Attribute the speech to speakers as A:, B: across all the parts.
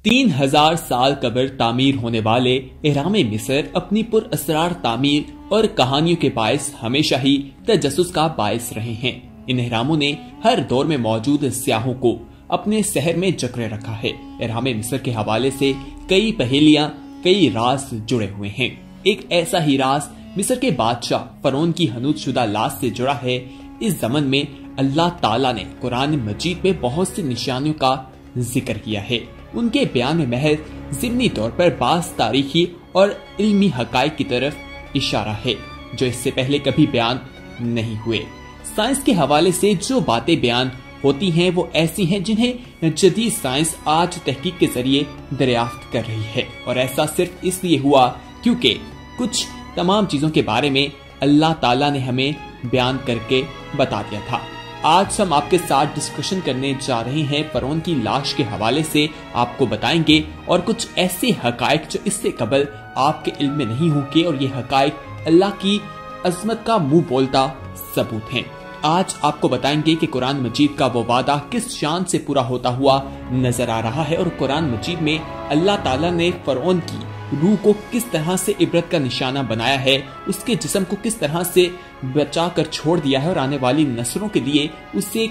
A: 3000 साल कब्र तामीर होने वाले एहराम मिस्र अपनी पुर असरार तामीर और कहानियों के बायस हमेशा ही तजस्सुस का बायस रहे हैं। इन एहरामों ने हर दौर में मौजूद सियाहों को अपने शहर में जकड़े रखा है। एहराम मिस्र के हवाले से कई पहेलियां, कई राज जुड़े हुए हैं। एक ऐसा ही राज मिस्र के बादशाह फरौन की हनूतशुदा लाश से जुड़ा है। इस ज़मन में अल्लाह ताला ने कुरान मजीद में बहुत सी निशानियों का जिक्र किया है। उनके बयान में महज ज़िमनी तौर पर बाज़ तारीखी और इल्मी हकाइक की तरफ इशारा है जो इससे पहले कभी बयान नहीं हुए। साइंस के हवाले से जो बातें बयान होती हैं वो ऐसी हैं जिन्हें जदीद साइंस आज तहकीक के जरिए दरियाफ्त कर रही है, और ऐसा सिर्फ इसलिए हुआ क्योंकि कुछ तमाम चीजों के बारे में अल्लाह ताला ने हमें बयान करके बता दिया था। आज हम आपके साथ डिस्कशन करने जा रहे हैं फरौन की लाश के हवाले से, आपको बताएंगे और कुछ ऐसे हकाइक जो इससे कबल आपके इल्म में नहीं होंगे, और ये हकाइक अल्लाह की अजमत का मुंह बोलता सबूत हैं। आज आपको बताएंगे कि कुरान मजीद का वो वादा किस शान से पूरा होता हुआ नजर आ रहा है, और कुरान मजीद में अल्लाह ताला ने फरौन की रूह को किस तरह से इबरत का निशाना बनाया है, उसके जिस्म को किस तरह से बचा कर छोड़ दिया है, और आने वाली नस्लों के लिए उसे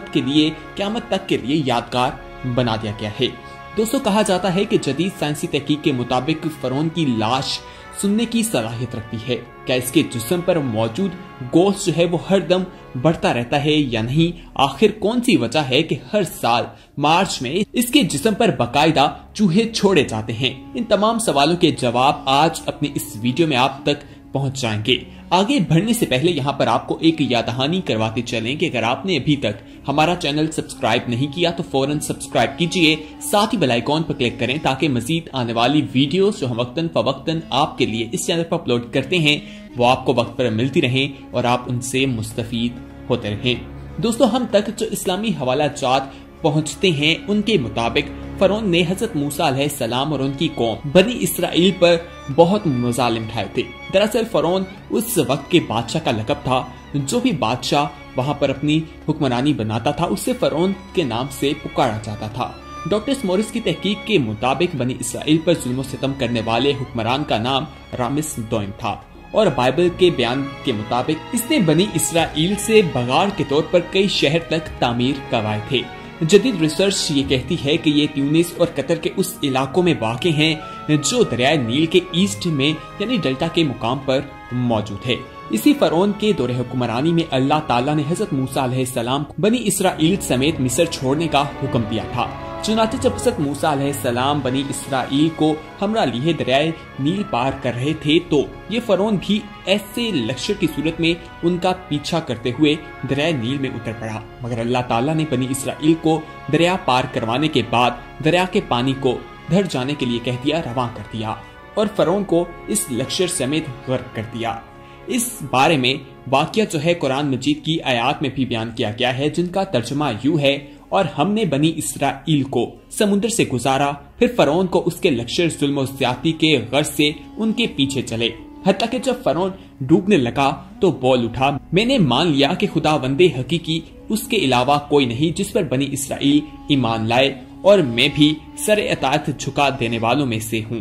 A: क़यामत तक के लिए यादगार बना दिया गया है। दोस्तों, कहा जाता है कि जदीद साइंसी तहकीक के मुताबिक फरौन की लाश सुनने की सलाहियत रखती है। क्या इसके जिस्म पर मौजूद गोश्त जो है वो हर दम बढ़ता रहता है या नहीं? आखिर कौन सी वजह है कि हर साल मार्च में इसके जिस्म पर बाकायदा चूहे छोड़े जाते हैं? इन तमाम सवालों के जवाब आज अपनी इस वीडियो में आप तक पहुंच जाएंगे। आगे बढ़ने से पहले यहाँ पर आपको एक यादहानी करवाते चलें कि अगर आपने अभी तक हमारा चैनल सब्सक्राइब नहीं किया तो फौरन सब्सक्राइब कीजिए, साथ ही बेल आइकॉन पर क्लिक करें ताकि मजीद आने वाली वीडियोस जो हम वक्तन फवक्तन आपके लिए इस चैनल पर अपलोड करते हैं वो आपको वक्त पर मिलती रहें और आप उनसे मुस्तफीद होते रहें। दोस्तों, हम तक जो इस्लामी हवाला जात पहुँचते हैं उनके मुताबिक फरौन ने हजरत मूसा अलैहिस्सलाम और उनकी कौम बनी इसराइल पर बहुत मजालिम ढाए थे। दरअसल फरौन उस वक्त के बादशाह का लक़ब था। जो भी बादशाह वहां पर अपनी हुक्मरानी बनाता था उसे फरौन के नाम से पुकारा जाता था। डॉक्टर स्मोरिस की तहकीक के मुताबिक बनी इसराइल पर जुल्म सितम करने वाले हुक्मरान का नाम रामिस दोइम था, और बाइबल के बयान के मुताबिक इसने बनी इसराइल से बगाड़ के तौर पर कई शहर तक तामीर करवाए थे। जदीद रिसर्च ये कहती है कि ये ट्यूनिस और कतर के उस इलाकों में वाक़े हैं जो दरियाए नील के ईस्ट में यानी डेल्टा के मुकाम पर मौजूद है। इसी फरौन के दौरे हुक्मरानी में अल्लाह ताला ने हजरत मूसा अलैहिस्सलाम बनी इसराइल समेत मिस्र छोड़ने का हुक्म दिया था। चुनाचे जब हजरत मूसा अलैहिस्सलाम बनी इसराइल को हमरा लिए दरियाए नील पार कर रहे थे तो ये फरौन भी ऐसे लश्कर की सूरत में उनका पीछा करते हुए दरियाए नील में उतर पड़ा, मगर अल्लाह ताला ने बनी इसराइल को दरिया पार करवाने के बाद दरिया के पानी को धर जाने के लिए कह दिया, रवां कर दिया, और फरौन को इस लश्कर समेत गर्क कर दिया। इस बारे में वाकया जो है कुरान मजीद की आयात में भी बयान किया गया है, जिनका तर्जुमा यूं है, और हमने बनी इसराइल को समुद्र से गुजारा, फिर फरौन को उसके लश्कर जुल्म और ज्यादती के गर्ज से उनके पीछे चले, हत्ता कि जब फरौन डूबने लगा तो बोल उठा, मैंने मान लिया कि खुदावंदे हकीकी उसके अलावा कोई नहीं जिस पर बनी इसराइल ईमान लाए, और मैं भी सरे अताअत झुका देने वालों में से हूँ।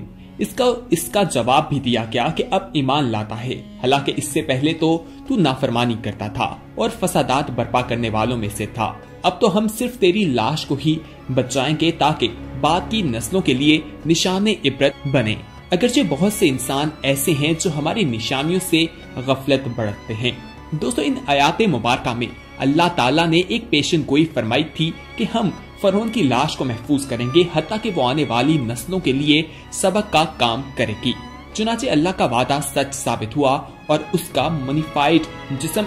A: इसका जवाब भी दिया गया कि अब ईमान लाता है, हालांकि इससे पहले तो तू नाफरमानी करता था और फसादात बर्पा करने वालों में से था। अब तो हम सिर्फ तेरी लाश को ही बचाएंगे ताकि बाद की नस्लों के लिए निशाने इबरत बने। अगरचे बहुत से इंसान ऐसे हैं जो हमारी निशानियों से गफलत बरतते हैं। दोस्तों, इन आयात मुबारका में अल्लाह ताला ने एक पेशन गोई फरमाई थी कि हम फरौन की लाश को महफूज करेंगे, हत्ता कि वो आने वाली नस्लों के लिए सबक का काम करेगी। चुनाचे अल्लाह का वादा सच साबित हुआ और उसका मनीफाइड जिस्म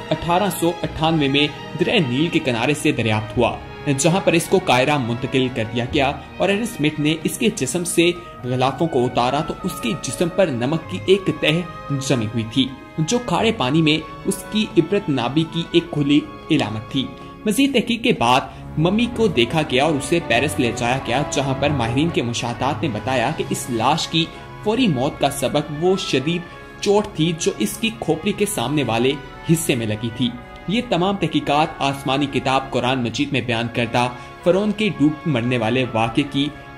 A: 1898 में दरिया नील के किनारे से दरियाफ्त हुआ, जहां पर इसको कायरा मुंतकिल कर दिया गया, और एरिस स्मिथ ने इसके जिस्म से गलाफों को उतारा तो उसके जिस्म पर नमक की एक तह जमी हुई थी जो खारे पानी में उसकी इबरत नाबी की एक खुली इलामत थी। मजीद तहकीक के बाद मम्मी को देखा गया और उसे पेरिस ले जाया गया, जहां पर माहिरीन के मुशाहदात ने बताया कि इस लाश की फौरी मौत का सबक वो शदीद चोट थी जो इसकी खोपड़ी के सामने वाले हिस्से में लगी थी। ये तमाम तहकीकात आसमानी किताब कुरान मजीद में बयान करता फरौन के डूब मरने वाले वाक़े की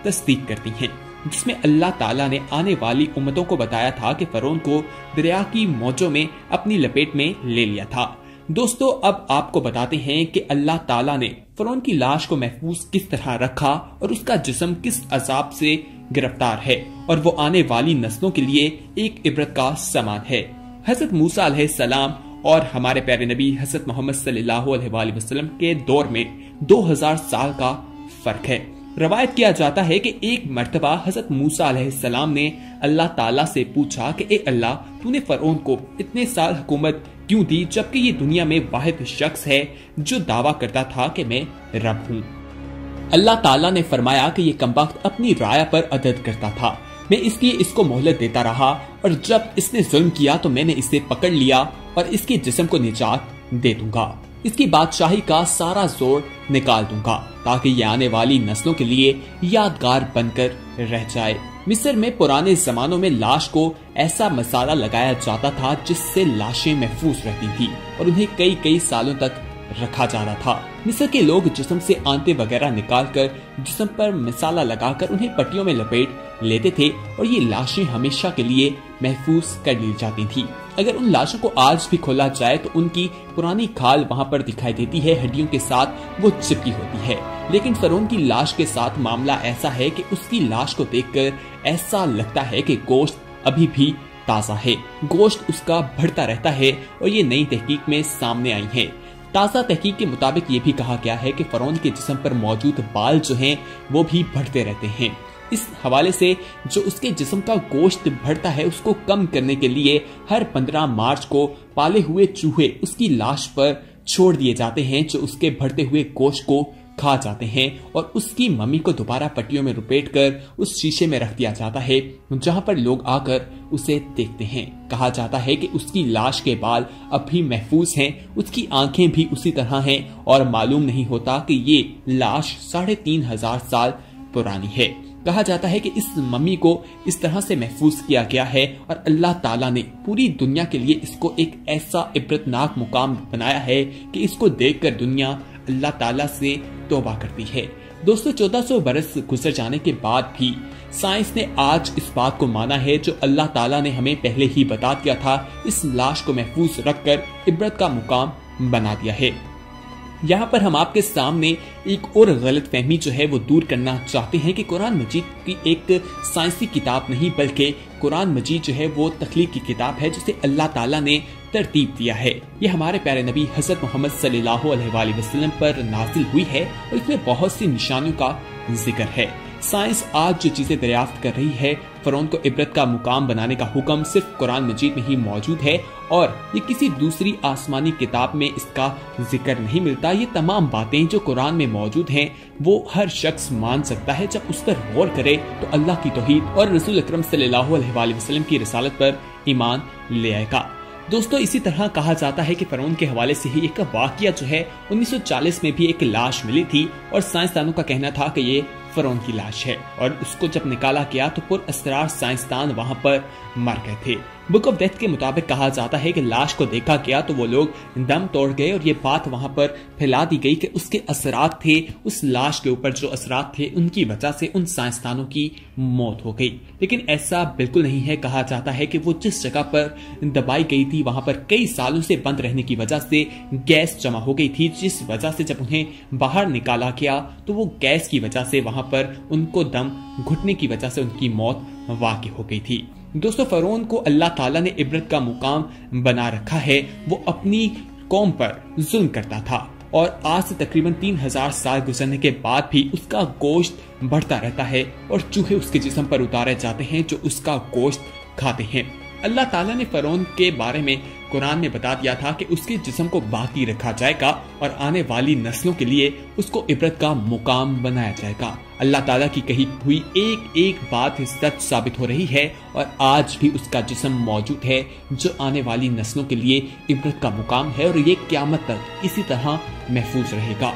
A: तस्दीक करती हैं, जिसमें अल्लाह ताला ने आने वाली उम्मतों को बताया था कि फरौन को दरिया की मौजों में अपनी लपेट में ले लिया था। दोस्तों, अब आपको बताते हैं कि अल्लाह ताला ने फरौन की लाश को महफूज किस तरह रखा और उसका जिस्म किस अजाब से गिरफ्तार है, और वो आने वाली नस्लों के लिए एक इबरत का समान है। हजरत मूसा अलैहिस्सलाम और हमारे प्यारे नबी हजरत मोहम्मद सल्लल्लाहु अलैहि वसल्लम के दौर में 2000 साल का फर्क है। रवायत किया जाता है कि एक मर्तबा हजरत मूसा अलैहिस्सलाम ने अल्लाह ताला से पूछा कि ए अल्लाह, तूने फरौन को इतने साल हुकूमत क्यों दी, जबकि ये दुनिया में वाहिद शख्स है जो दावा करता था कि मैं रब हूँ। अल्लाह ताला ने फरमाया कि ये कमबख्त अपनी राया पर अदद करता था, मैं इसलिए इसको मोहलत देता रहा, और जब इसने जुल्म किया तो मैंने इसे पकड़ लिया और इसके जिस्म को निजात दे दूंगा, इसकी बादशाही का सारा जोर निकाल दूंगा, ताकि ये आने वाली नस्लों के लिए यादगार बनकर रह जाए। मिस्र में पुराने जमानों में लाश को ऐसा मसाला लगाया जाता था जिससे लाशें महफूज रहती थी और उन्हें कई कई सालों तक रखा जाता था। मिस्र के लोग जिस्म से आंतें वगैरह निकालकर जिस्म पर मसाला लगाकर उन्हें पट्टियों में लपेट लेते थे और ये लाशें हमेशा के लिए महफूज कर ली जाती थी। अगर उन लाशों को आज भी खोला जाए तो उनकी पुरानी खाल वहाँ पर दिखाई देती है, हड्डियों के साथ वो चिपकी होती है। लेकिन फरौन की लाश के साथ मामला ऐसा है कि उसकी लाश को देखकर ऐसा लगता है कि गोश्त अभी भी ताजा है, गोश्त उसका बढ़ता रहता है, और ये नई तहकीक में सामने आई है। ताजा तहकीक के मुताबिक ये भी कहा गया है कि फरौन के जिस्म पर मौजूद बाल जो हैं वो भी बढ़ते रहते हैं। इस हवाले से जो उसके जिस्म का गोश्त बढ़ता है उसको कम करने के लिए हर 15 मार्च को पाले हुए चूहे उसकी लाश पर छोड़ दिए जाते हैं, जो उसके बढ़ते हुए गोश्त को खा जाते हैं, और उसकी मम्मी को दोबारा पट्टियों में लपेटकर उस शीशे में रख दिया जाता है जहां पर लोग आकर उसे देखते हैं। कहा जाता है कि उसकी लाश के बाल अब भी महफूज हैं, उसकी आंखें भी उसी तरह हैं, और मालूम नहीं होता कि ये लाश 3500 साल पुरानी है। कहा जाता है कि इस मम्मी को इस तरह से महफूज किया गया है और अल्लाह ताला ने पूरी दुनिया के लिए इसको एक ऐसा इबरतनाक मुकाम बनाया है कि इसको देखकर दुनिया अल्लाह ताला से तौबा करती है। दोस्तों, 1400 बरस गुजर जाने के बाद भी साइंस ने आज इस बात को माना है जो अल्लाह ताला ने हमें पहले ही बता दिया था, इस लाश को महफूज रखकर इबरत का मुकाम बना दिया है। यहाँ पर हम आपके सामने एक और गलत फहमी जो है वो दूर करना चाहते हैं कि कुरान मजीद की एक साइंसी किताब नहीं बल्कि कुरान मजीद जो है वो तख्लीक की किताब है जिसे अल्लाह ताला ने तरतीब दिया है। ये हमारे प्यारे नबी हजरत मोहम्मद सल्लल्लाहु अलैहि वसल्लम पर नाजिल हुई है और इसमें बहुत सी निशानियों का जिक्र है। साइंस आज जो चीजें दरियाफ्त कर रही है, फरौन को इबरत का मुकाम बनाने का हुक्म सिर्फ कुरान मजीद में ही मौजूद है और ये किसी दूसरी आसमानी किताब में इसका जिक्र नहीं मिलता। ये तमाम बातें जो कुरान में मौजूद हैं वो हर शख्स मान सकता है जब उस पर गौर करे तो अल्लाह की तौहीद और रसूल अकरम सल्लल्लाहु अलैहि वसल्लम की रिसालत पर ईमान ले आएगा। दोस्तों, इसी तरह कहा जाता है कि फरौन के हवाले से ही एक वाकया जो है 1940 में भी एक लाश मिली थी और साइंसदानों का कहना था कि ये फरौन की लाश है, और उसको जब निकाला गया तो पुरअसरार साइंसदान वहां पर मर गए थे। बुक ऑफ डेथ के मुताबिक कहा जाता है कि लाश को देखा गया तो वो लोग दम तोड़ गए और ये बात वहां पर फैला दी गई कि उसके असरात थे, उस लाश के ऊपर जो असरात थे उनकी वजह से उन साइंसदानों की मौत हो गई। लेकिन ऐसा बिल्कुल नहीं है। कहा जाता है कि वो जिस जगह पर दबाई गई थी वहां पर कई सालों से बंद रहने की वजह से गैस जमा हो गई थी, जिस वजह से जब उन्हें बाहर निकाला गया तो वो गैस की वजह से वहां पर उनको दम घुटने की वजह से उनकी मौत वाक़ई हो गई थी। दोस्तों, फरौन को अल्लाह ताला ने इबरत का मुकाम बना रखा है। वो अपनी कौम पर जुल्म करता था और आज से तकरीबन 3000 साल गुजरने के बाद भी उसका गोश्त बढ़ता रहता है और चूहे उसके जिस्म पर उतारे जाते हैं जो उसका गोश्त खाते हैं। अल्लाह ताला ने फरौन के बारे में कुरान में बता दिया था कि उसके जिस्म को बाकी रखा जाएगा और आने वाली नस्लों के लिए उसको इबरत का मुकाम बनाया जाएगा। अल्लाह ताला की कही हुई एक एक बात सच साबित हो रही है और आज भी उसका जिस्म मौजूद है जो आने वाली नस्लों के लिए इबरत का मुकाम है और ये क़यामत तक इसी तरह महफूज रहेगा।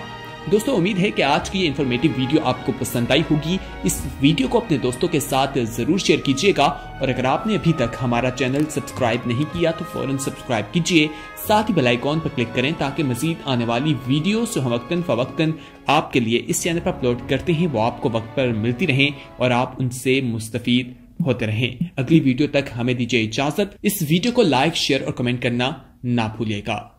A: दोस्तों उम्मीद है कि आज की ये इन्फॉर्मेटिव वीडियो आपको पसंद आई होगी। इस वीडियो को अपने दोस्तों के साथ जरूर शेयर कीजिएगा और अगर आपने अभी तक हमारा चैनल सब्सक्राइब नहीं किया तो फौरन सब्सक्राइब कीजिए, साथ ही बेल आइकॉन पर क्लिक करें ताकि मजीद आने वाली वीडियोस जो हम वक्तन फवक्तन आपके लिए इस चैनल पर अपलोड करते हैं वो आपको वक्त पर मिलती रहें और आप उनसे मुस्तफीद होते रहें। अगली वीडियो तक हमें दीजिए इजाजत। इस वीडियो को लाइक, शेयर और कमेंट करना ना भूलिएगा।